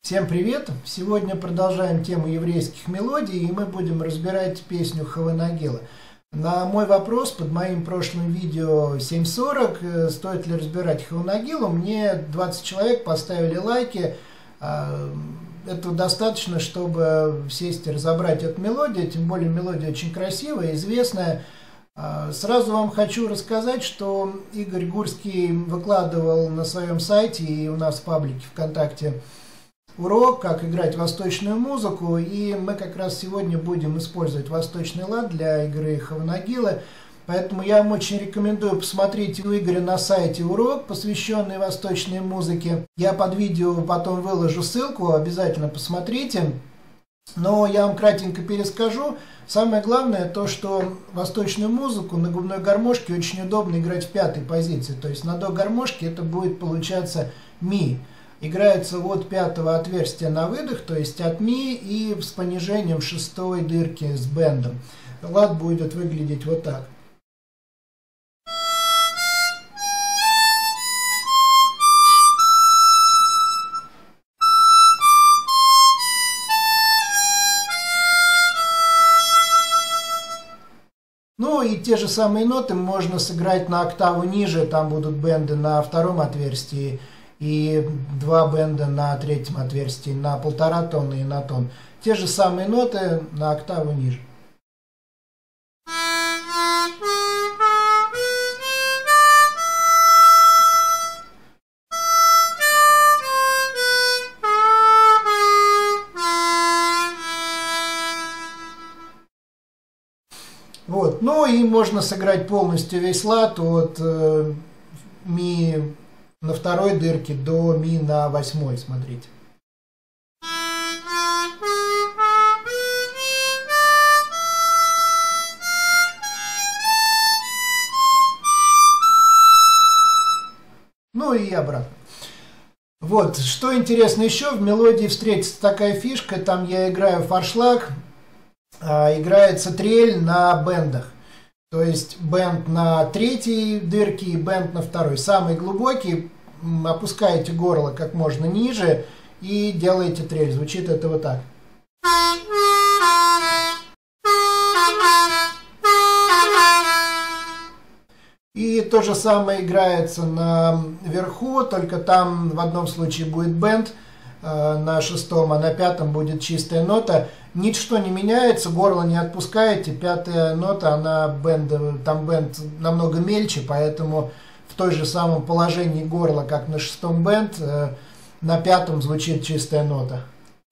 Всем привет! Сегодня продолжаем тему еврейских мелодий, и мы будем разбирать песню Хавы Нагила. На мой вопрос под моим прошлым видео 7.40, стоит ли разбирать Хаву Нагилу, мне 20 человек поставили лайки. Этого достаточно, чтобы сесть и разобрать эту мелодию, тем более мелодия очень красивая, известная. Сразу вам хочу рассказать, что Игорь Гурский выкладывал на своем сайте и у нас в паблике ВКонтакте урок, как играть восточную музыку, и мы как раз сегодня будем использовать восточный лад для игры Хавы Нагилы. Поэтому я вам очень рекомендую посмотреть у Игоря на сайте урок, посвященный восточной музыке. Я под видео потом выложу ссылку, обязательно посмотрите. Но я вам кратенько перескажу. Самое главное то, что восточную музыку на губной гармошке очень удобно играть в пятой позиции. То есть на до гармошке это будет получаться ми. Играется от пятого отверстия на выдох, то есть от ми, и с понижением шестой дырки с бендом. Лад будет выглядеть вот так. Ну и те же самые ноты можно сыграть на октаву ниже, там будут бенды на втором отверстии и два бенда на третьем отверстии, на полтора тона и на тон. Те же самые ноты на октаву ниже. Вот. Ну и можно сыграть полностью весь лад от ми на второй дырке до ми на восьмой, смотрите. Ну и обратно. Вот, что интересно еще, в мелодии встретится такая фишка, там я играю форшлаг, играется трель на бендах. То есть бенд на третьей дырке и бенд на второй. Самый глубокий, опускаете горло как можно ниже и делаете трель. Звучит это вот так. И то же самое играется наверху, только там в одном случае будет бенд на шестом, а на пятом будет чистая нота. Ничто не меняется, горло не отпускаете, пятая нота, там бенд намного мельче, поэтому в той же самом положении горла, как на шестом бенд, на пятом звучит чистая нота.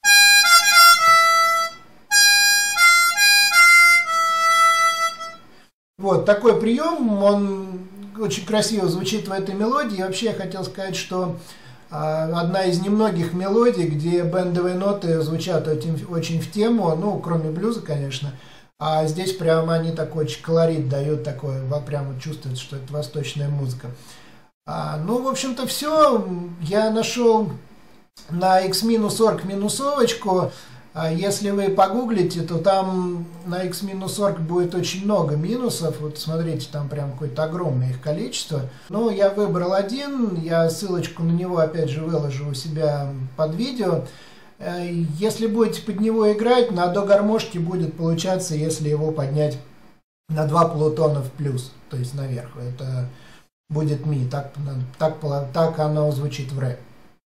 Вот такой прием, он очень красиво звучит в этой мелодии. И вообще я хотел сказать, что одна из немногих мелодий, где бендовые ноты звучат очень в тему, ну, кроме блюза, конечно, а здесь прямо они такой очень колорит дают, такой, прямо чувствуется, что это восточная музыка. Ну, в общем-то, все. Я нашел на X-Org минусовочку. Если вы погуглите, то там на X-Org будет очень много минусов. Вот смотрите, там прям какое-то огромное их количество. Но я выбрал один, я ссылочку на него опять же выложу у себя под видео. Если будете под него играть, на до гармошке будет получаться, если его поднять на 2 полутона в плюс, то есть наверх. Это будет ми, так оно звучит в ре.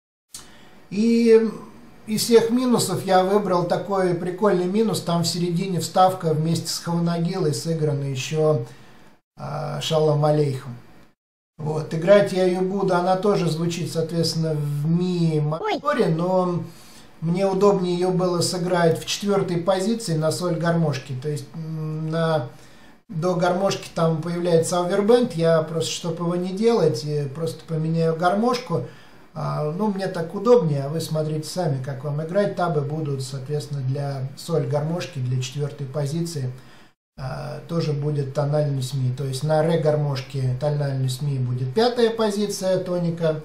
И из всех минусов я выбрал такой прикольный минус. Там в середине вставка вместе с Хавой Нагилой сыграна еще Шалом Алейхем. Вот, играть я ее буду, она тоже звучит, соответственно, в ми мажоре, но мне удобнее ее было сыграть в четвертой позиции на соль гармошки. То есть на до гармошки там появляется овербенд, я просто, чтобы его не делать, просто поменяю гармошку. Ну, мне так удобнее, а вы смотрите сами, как вам играть. Табы будут, соответственно, для соль гармошки, для четвертой позиции. Тоже будет тональность ми. То есть на ре гармошке тональность ми будет пятая позиция тоника,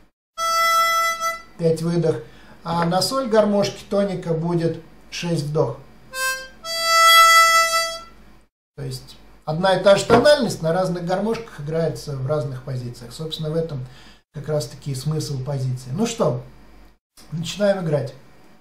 5 выдох. А на соль гармошке тоника будет 6 вдох. То есть одна и та же тональность на разных гармошках играется в разных позициях. Собственно, в этом как раз таки смысл позиции. Ну что, Начинаем играть.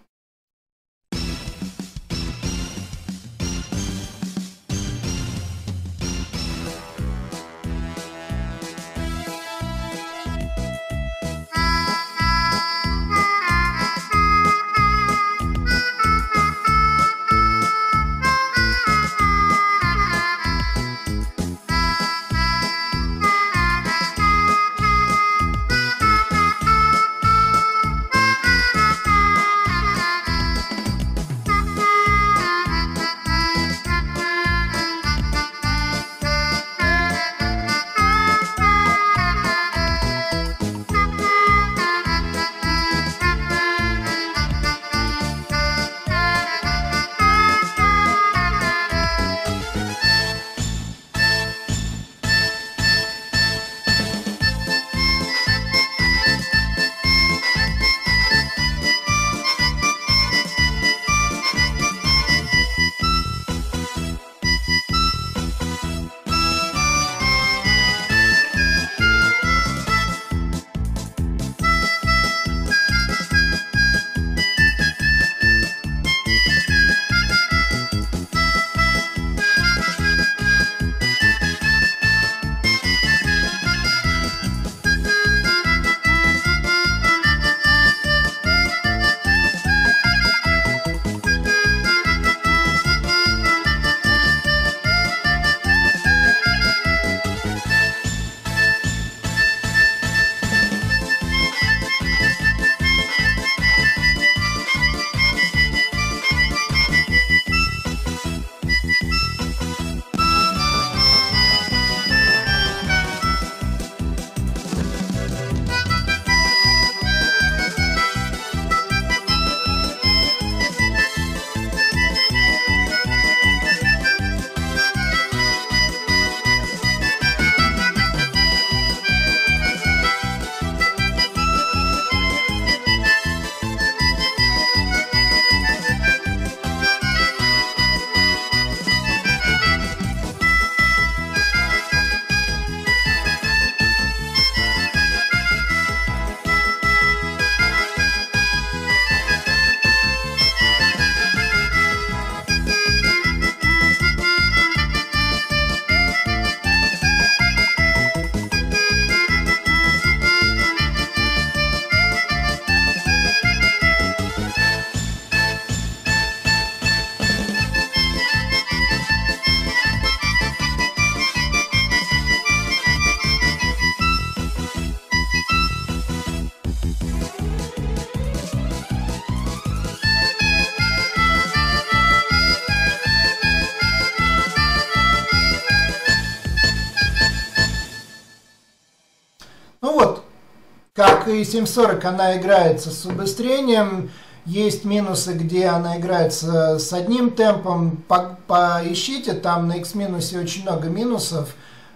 Ну вот, как и 740, она играется с убыстрением. Есть минусы, где она играется с одним темпом. Поищите, там на X-минусе очень много минусов.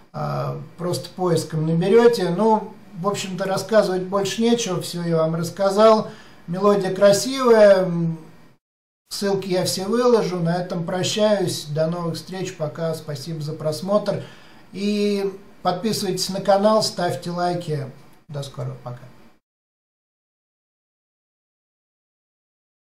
Просто поиском наберете. Ну, в общем-то, рассказывать больше нечего. Все я вам рассказал. Мелодия красивая. Ссылки я все выложу. На этом прощаюсь. До новых встреч. Пока. Спасибо за просмотр. И подписывайтесь на канал, ставьте лайки. До скорого. Пока.